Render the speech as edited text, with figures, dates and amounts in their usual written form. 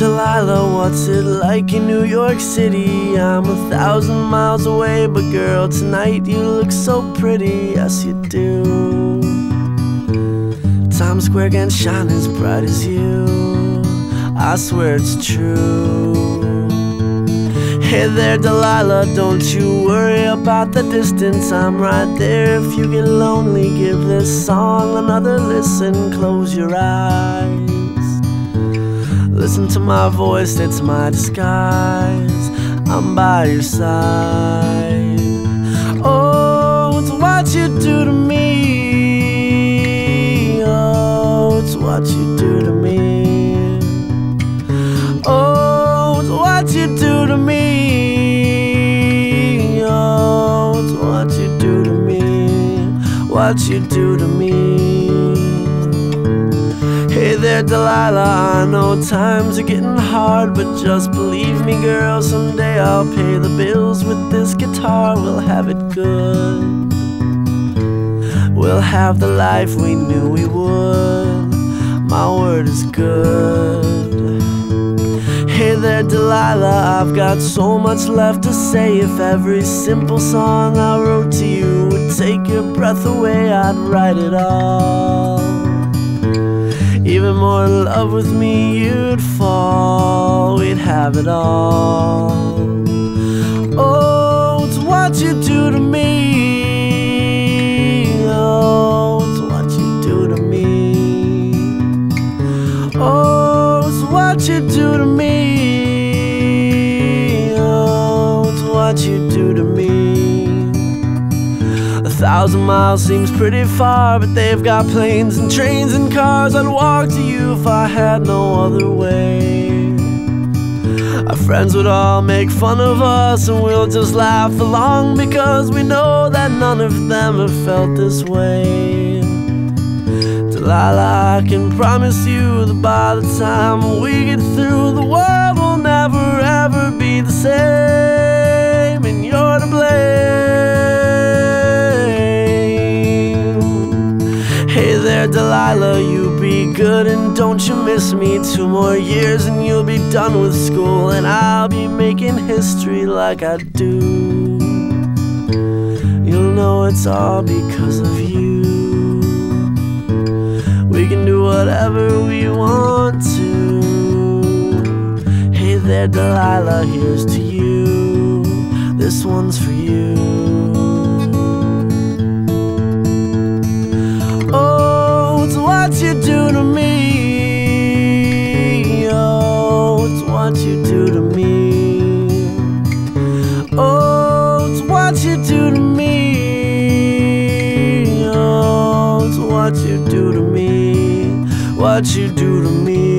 Delilah, what's it like in New York City? I'm 1,000 miles away, but girl, tonight you look so pretty, yes you do. Times Square can't shine as bright as you, I swear it's true. Hey there Delilah, don't you worry about the distance, I'm right there. If you get lonely, give this song another listen. Close your eyes, listen to my voice, it's my disguise. I'm by your side. Oh, it's what you do to me. Oh, it's what you do to me. Oh, it's what you do to me. Oh, it's what you do to me. What you do to me. Hey there Delilah, I know times are getting hard, but just believe me girl, someday I'll pay the bills with this guitar. We'll have it good, we'll have the life we knew we would. My word is good. Hey there Delilah, I've got so much left to say. If every simple song I wrote to you would take your breath away, I'd write it all. Even more in love with me you'd fall, we'd have it all. Oh, it's what you do to me. Oh, it's what you do to me. Oh, it's what you do to me. Oh, it's what you do to me. 1,000 miles seems pretty far, but they've got planes and trains and cars. I'd walk to you if I had no other way. Our friends would all make fun of us, and we'll just laugh along, because we know that none of them have felt this way. Delilah, I can promise you that by the time we get through, the world will never ever be the same, and you're to blame. Hey there Delilah, you be good and don't you miss me. 2 more years and you'll be done with school, and I'll be making history like I do. You'll know it's all because of you. We can do whatever we want to. Hey there Delilah, here's to you. This one's for you. What you do to me. Oh, it's what you do to me. Oh, it's what you do to me. Oh, it's what you do to me. What you do to me.